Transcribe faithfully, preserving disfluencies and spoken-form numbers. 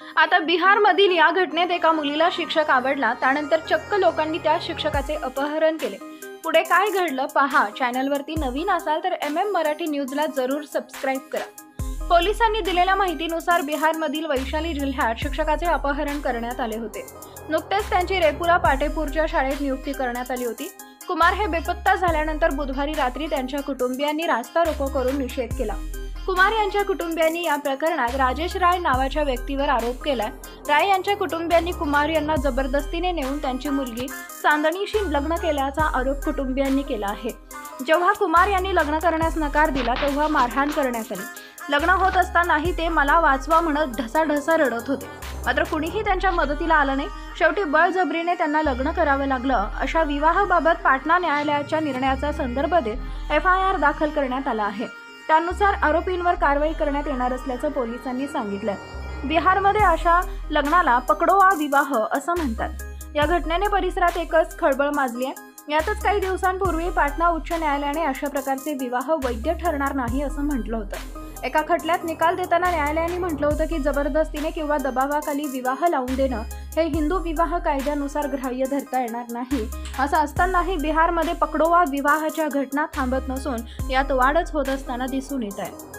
आता बिहारमधील या घटनेत एका मुलीला शिक्षक आवडला, त्यानंतर चक्क लोकांनी त्या शिक्षकाचे अपहरण केले। पुढे काय घडलं पहा। चॅनलवरती नवीन असाल तर एम एम मराठी न्यूजला जरूर सबस्क्राईब करा। पोलिसांनी दिलेल्या माहितीनुसार बिहारमधील वैशाली जिल्ह्यात शिक्षकाचे अपहरण करण्यात आले होते। नुकतेच त्यांची रेपुरा पाटेपूरच्या शाळेत नियुक्ती करण्यात आली होती। कुमार हे बेपत्ता झाल्यानंतर बुधवारी रात्री त्यांच्या कुटुंबियांनी रास्ता रोको करून निषेध केला। कुमार यांच्या कुटुंबियांनी या प्रकरणात राजेश राय नावाच्या व्यक्तीवर आरोप केलाय। राय यांच्या कुटुंबियांनी कुमार यांना जबरदस्तीने नेऊन त्यांची मुलगी चांदणीशी लग्न केल्याचा आरोप कुटुंबियांनी केला आहे। जेव्हा कुमार यांनी लग्न करण्यास नकार दिला तेव्हा मारहाण करण्यात आली। लग्न होत असतानाही ते मला वाचवा म्हणत ढसाढसा रडत होते, मात्र कुणीही त्यांच्या मदतीला आलं नाही। शेवटी बळजबरीने त्यांना लग्न करावं लागलं। अशा विवाहाबाबत पाटणा न्यायालयाच्या निर्णयाचा संदर्भ देत एफ आय आर दाखल करण्यात आला आहे। त्यानुसार आरोपींवर कारवाई करण्यात येणार असल्याचं पोलिसांनी सांगितलंय। बिहारमध्ये अशा लग्नाला पकडोआ विवाह असं म्हणतात। या घटनेने परिसरात एकच खळबळ माजली आहे। यातच काही दिवसांपूर्वी पाटणा उच्च न्यायालयाने अशा प्रकारचे विवाह वैध ठरणार नाही असं म्हटलं होतं। एका खटल्यात निकाल देताना न्यायालयाने म्हटलं होतं की जबरदस्तीने किंवा दबावाखाली विवाह लावून देणं हे हिंदू विवाह कायद्यानुसार ग्राह्य धरता येणार नाही। असं असतानाही बिहारमध्ये पकडोआ विवाहाच्या घटना थांबत नसून यात वाढच होत असताना दिसून येत आहे।